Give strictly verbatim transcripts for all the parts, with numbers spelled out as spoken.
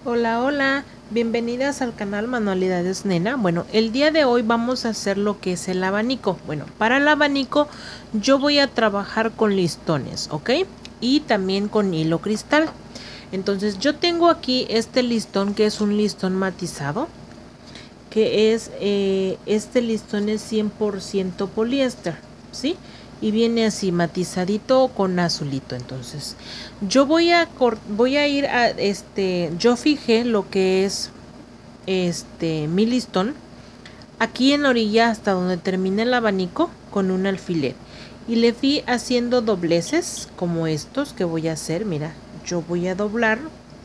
Hola, hola, bienvenidas al canal Manualidades Nena. Bueno, el día de hoy vamos a hacer lo que es el abanico. Bueno, para el abanico yo voy a trabajar con listones, ¿ok? Y también con hilo cristal. Entonces yo tengo aquí este listón que es un listón matizado, que es, eh, este listón es cien por ciento poliéster, ¿sí? Y viene así matizadito con azulito. Entonces yo voy a voy a ir a este yo fijé lo que es este mi listón aquí en la orilla hasta donde termine el abanico con un alfiler y le fui haciendo dobleces como estos que voy a hacer. Mira, yo voy a doblar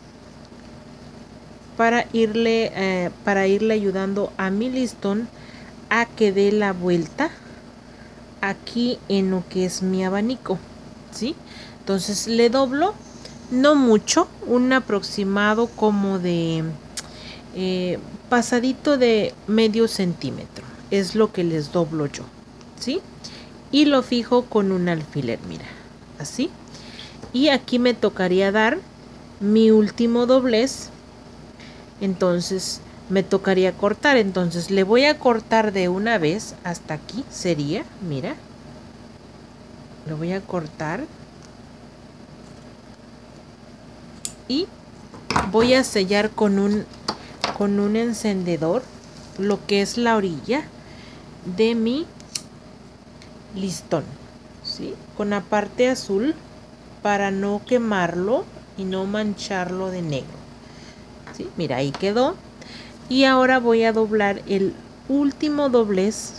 para irle eh, para irle ayudando a mi listón a que dé la vuelta aquí en lo que es mi abanico, ¿sí? Entonces le doblo, no mucho, un aproximado como de eh, pasadito de medio centímetro, es lo que les doblo yo, ¿sí? Y lo fijo con un alfiler, mira, así. Y aquí me tocaría dar mi último doblez, entonces me tocaría cortar. Entonces le voy a cortar de una vez hasta aquí, sería, mira, lo voy a cortar y voy a sellar con un con un encendedor lo que es la orilla de mi listón, ¿sí? Con la parte azul para no quemarlo y no mancharlo de negro, ¿sí? Mira, ahí quedó. Y ahora voy a doblar el último doblez,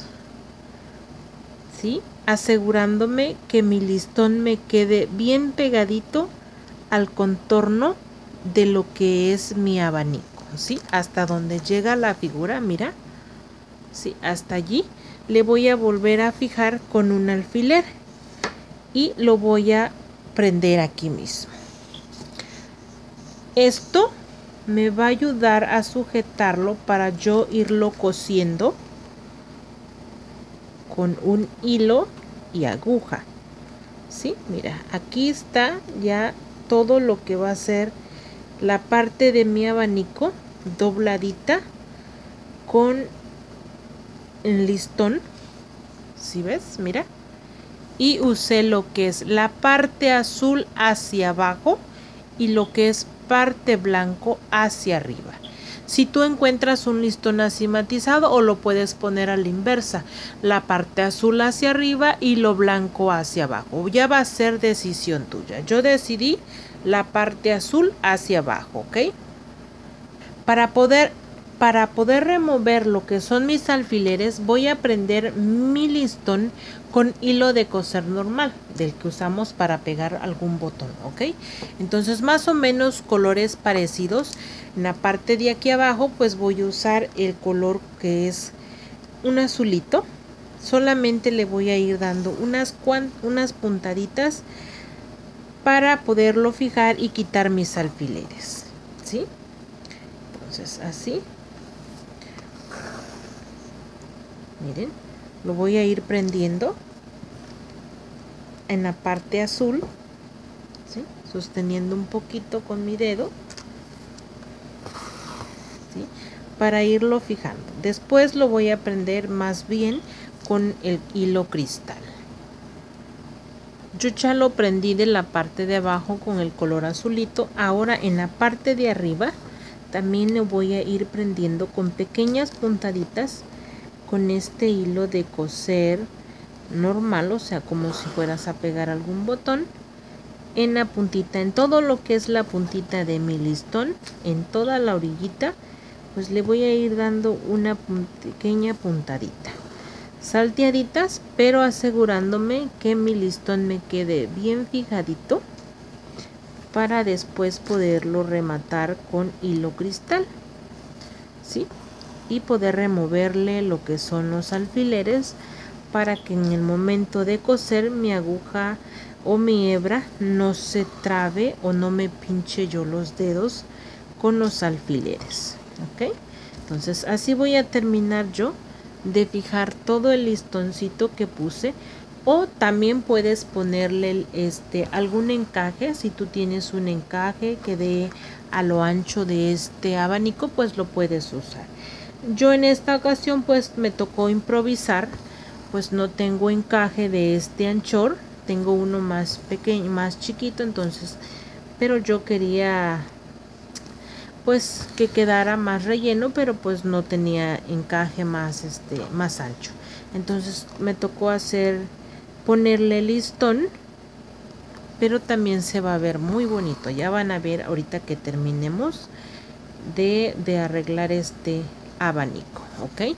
¿sí? Asegurándome que mi listón me quede bien pegadito al contorno de lo que es mi abanico, ¿sí? Hasta donde llega la figura, mira, ¿sí? Hasta allí le voy a volver a fijar con un alfiler y lo voy a prender aquí mismo. Esto me va a ayudar a sujetarlo para yo irlo cosiendo con un hilo y aguja, ¿sí? Mira, aquí está ya todo lo que va a ser la parte de mi abanico dobladita con el listón, ¿sí ves? Mira, y usé lo que es la parte azul hacia abajo y lo que es parte blanco hacia arriba. Si tú encuentras un listón así matizado, o lo puedes poner a la inversa, la parte azul hacia arriba y lo blanco hacia abajo, ya va a ser decisión tuya. Yo decidí la parte azul hacia abajo, ¿ok? Para poder para poder remover lo que son mis alfileres, voy a prender mi listón con hilo de coser normal, del que usamos para pegar algún botón, ¿ok? Entonces más o menos colores parecidos. En la parte de aquí abajo pues voy a usar el color que es un azulito. Solamente le voy a ir dando unas, unas puntaditas para poderlo fijar y quitar mis alfileres, ¿sí? Entonces así. Miren, lo voy a ir prendiendo en la parte azul, ¿sí? Sosteniendo un poquito con mi dedo, ¿sí? Para irlo fijando. Después lo voy a prender más bien con el hilo cristal. Yo ya lo prendí de la parte de abajo con el color azulito. Ahora en la parte de arriba también lo voy a ir prendiendo con pequeñas puntaditas con este hilo de coser normal, o sea, como si fueras a pegar algún botón en la puntita, en todo lo que es la puntita de mi listón, en toda la orillita, pues le voy a ir dando una pequeña puntadita, salteaditas, pero asegurándome que mi listón me quede bien fijadito para después poderlo rematar con hilo cristal, ¿sí? Y poder removerle lo que son los alfileres para que en el momento de coser mi aguja o mi hebra no se trabe o no me pinche yo los dedos con los alfileres, ¿ok? Entonces así voy a terminar yo de fijar todo el listoncito que puse. O también puedes ponerle este algún encaje, si tú tienes un encaje que dé a lo ancho de este abanico, pues lo puedes usar. Yo en esta ocasión pues me tocó improvisar, pues no tengo encaje de este anchor, tengo uno más pequeño, más chiquito, entonces, pero yo quería pues que quedara más relleno, pero pues no tenía encaje más este más ancho. Entonces me tocó hacer ponerle listón, pero también se va a ver muy bonito. Ya van a ver ahorita que terminemos de, de arreglar este abanico, ¿ok?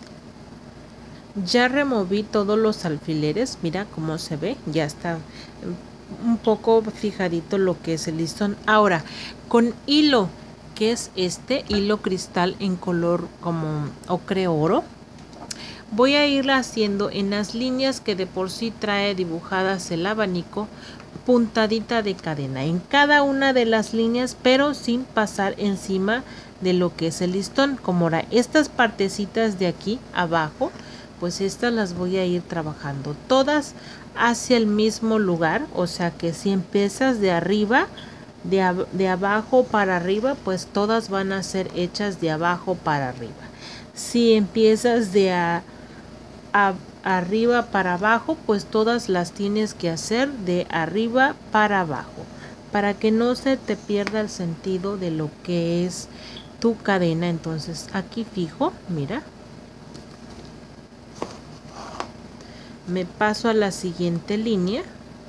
Ya removí todos los alfileres, mira cómo se ve, ya está un poco fijadito lo que es el listón. Ahora, con hilo, que es este hilo cristal en color como ocre oro, voy a ir haciendo en las líneas que de por sí trae dibujadas el abanico, puntadita de cadena en cada una de las líneas, pero sin pasar encima de lo que es el listón. Como ahora estas partecitas de aquí abajo, pues estas las voy a ir trabajando todas hacia el mismo lugar, o sea que si empiezas de arriba, de, ab de abajo para arriba, pues todas van a ser hechas de abajo para arriba. Si empiezas de a, a, arriba para abajo, pues todas las tienes que hacer de arriba para abajo, para que no se te pierda el sentido de lo que es tu cadena. Entonces aquí fijo, mira, me paso a la siguiente línea,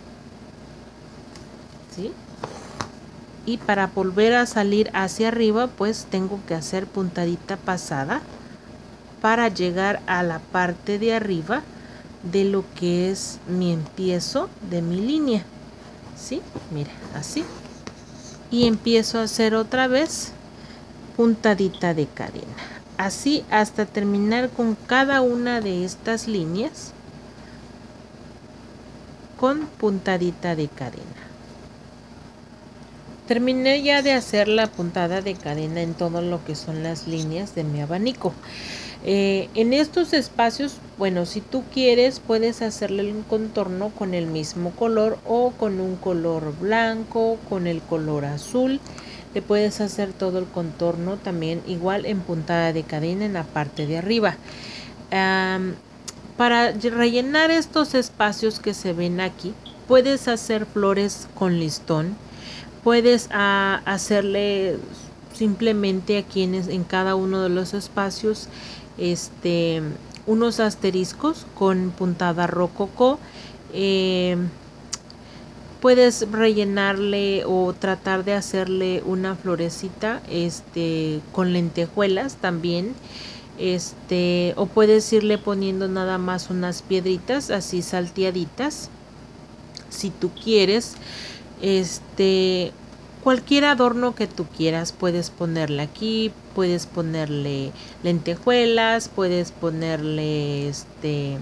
¿sí? Y para volver a salir hacia arriba, pues tengo que hacer puntadita pasada para llegar a la parte de arriba de lo que es mi empiezo de mi línea, ¿sí? Mira, así. Y empiezo a hacer otra vez puntadita de cadena, así hasta terminar con cada una de estas líneas con puntadita de cadena. Terminé ya de hacer la puntada de cadena en todo lo que son las líneas de mi abanico. Eh, en estos espacios, bueno, si tú quieres puedes hacerle un contorno con el mismo color o con un color blanco, con el color azul. Le puedes hacer todo el contorno también igual en puntada de cadena en la parte de arriba. Um, para rellenar estos espacios que se ven aquí, puedes hacer flores con listón. Puedes uh, hacerle simplemente aquí en, en cada uno de los espacios este unos asteriscos con puntada rococó. Eh, puedes rellenarle o tratar de hacerle una florecita este con lentejuelas también, este o puedes irle poniendo nada más unas piedritas así salteaditas si tú quieres. Este cualquier adorno que tú quieras puedes ponerle aquí, puedes ponerle lentejuelas, puedes ponerle este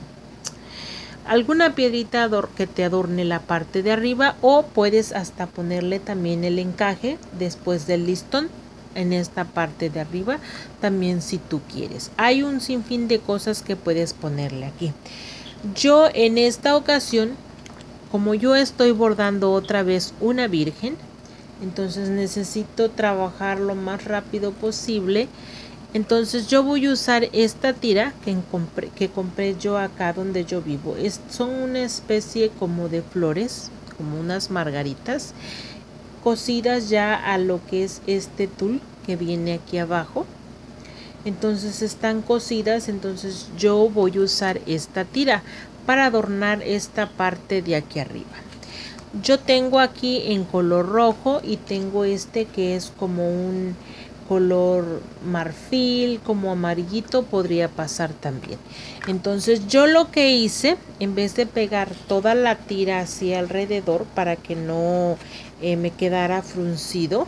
alguna piedrita que te adorne la parte de arriba, o puedes hasta ponerle también el encaje después del listón en esta parte de arriba también si tú quieres. Hay un sinfín de cosas que puedes ponerle aquí. Yo en esta ocasión, como yo estoy bordando otra vez una virgen, entonces necesito trabajar lo más rápido posible. Entonces yo voy a usar esta tira que compré, que compré yo acá donde yo vivo. Es, son una especie como de flores, como unas margaritas, cosidas ya a lo que es este tul que viene aquí abajo. Entonces están cosidas, entonces yo voy a usar esta tira para adornar esta parte de aquí arriba. Yo tengo aquí en color rojo y tengo este que es como un color marfil, como amarillito, podría pasar también. Entonces yo lo que hice, en vez de pegar toda la tira así alrededor para que no eh, me quedara fruncido,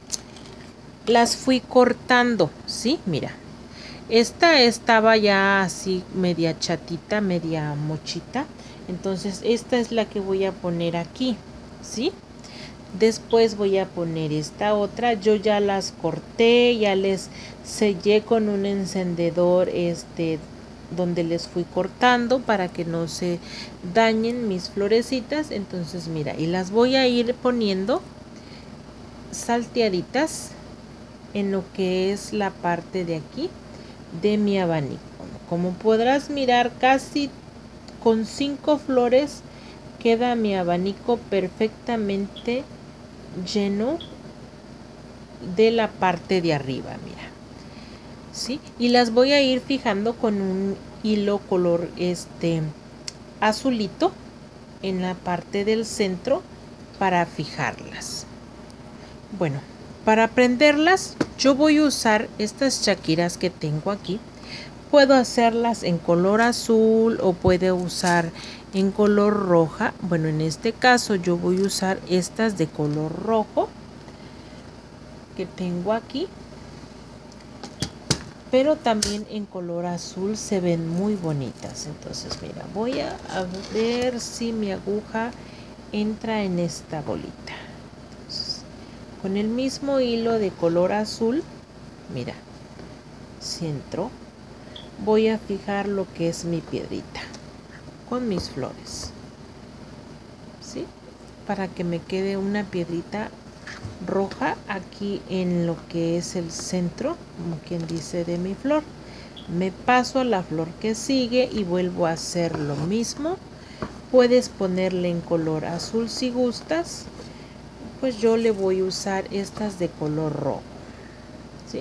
las fui cortando, ¿sí? Mira, esta estaba ya así media chatita, media mochita. Entonces esta es la que voy a poner aquí, ¿sí? Después voy a poner esta otra. Yo ya las corté, ya les sellé con un encendedor este donde les fui cortando para que no se dañen mis florecitas. Entonces mira, y las voy a ir poniendo salteaditas en lo que es la parte de aquí de mi abanico. Como podrás mirar, casi con cinco flores queda mi abanico perfectamente lleno de la parte de arriba, mira. ¿Sí? Y las voy a ir fijando con un hilo color este azulito en la parte del centro para fijarlas. Bueno, para prenderlas yo voy a usar estas chaquiras que tengo aquí. Puedo hacerlas en color azul o puedo usar en color roja. Bueno, en este caso yo voy a usar estas de color rojo que tengo aquí, pero también en color azul se ven muy bonitas. Entonces mira, voy a, a ver si mi aguja entra en esta bolita. Entonces, con el mismo hilo de color azul, mira, si entró, voy a fijar lo que es mi piedrita con mis flores, ¿sí? Para que me quede una piedrita roja aquí en lo que es el centro, como quien dice, de mi flor. Me paso a la flor que sigue y vuelvo a hacer lo mismo. Puedes ponerle en color azul si gustas, pues yo le voy a usar estas de color rojo, ¿sí?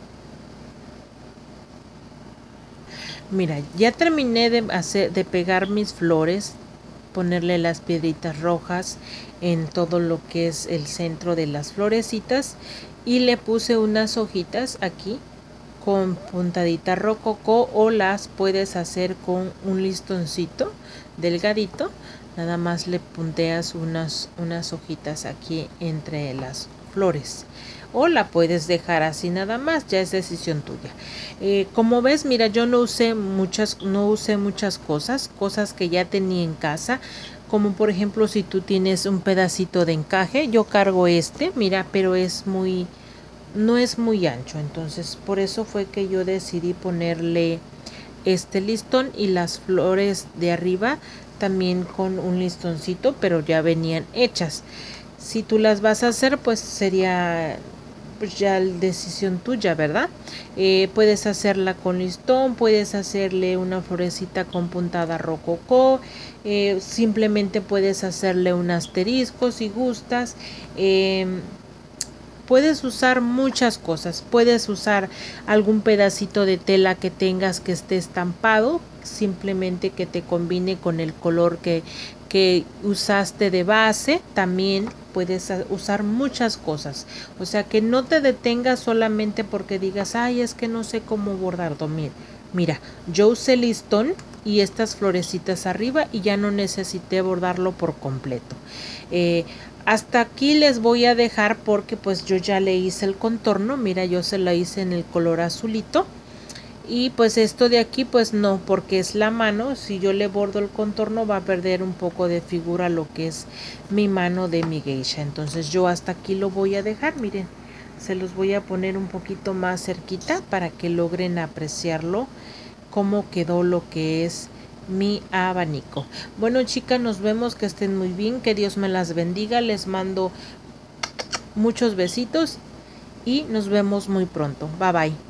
Mira, ya terminé de hacer de pegar mis flores, ponerle las piedritas rojas en todo lo que es el centro de las florecitas y le puse unas hojitas aquí con puntadita rococó, o las puedes hacer con un listoncito delgadito. Nada más le punteas unas, unas hojitas aquí entre las flores, o la puedes dejar así nada más, ya es decisión tuya. Eh, como ves, mira, yo no usé muchas, no usé muchas cosas, cosas que ya tenía en casa, como por ejemplo si tú tienes un pedacito de encaje, yo cargo este, mira, pero es muy, no es muy ancho, entonces por eso fue que yo decidí ponerle este listón y las flores de arriba también con un listoncito, pero ya venían hechas. Si tú las vas a hacer, pues sería pues ya decisión tuya, ¿verdad? Eh, puedes hacerla con listón, puedes hacerle una florecita con puntada rococó, eh, simplemente puedes hacerle un asterisco si gustas. Eh, puedes usar muchas cosas, puedes usar algún pedacito de tela que tengas que esté estampado, simplemente que te combine con el color que, que usaste de base. También puedes usar muchas cosas, o sea que no te detengas solamente porque digas, ay, es que no sé cómo bordar. Mira, mira, yo usé listón y estas florecitas arriba y ya no necesité bordarlo por completo. Eh, hasta aquí les voy a dejar porque pues yo ya le hice el contorno. Mira, yo se lo hice en el color azulito. Y pues esto de aquí pues no, porque es la mano. Si yo le bordo el contorno va a perder un poco de figura lo que es mi mano de mi geisha. Entonces yo hasta aquí lo voy a dejar. Miren, se los voy a poner un poquito más cerquita para que logren apreciarlo cómo quedó lo que es mi abanico. Bueno, chicas, nos vemos, que estén muy bien, que Dios me las bendiga, les mando muchos besitos y nos vemos muy pronto. Bye bye.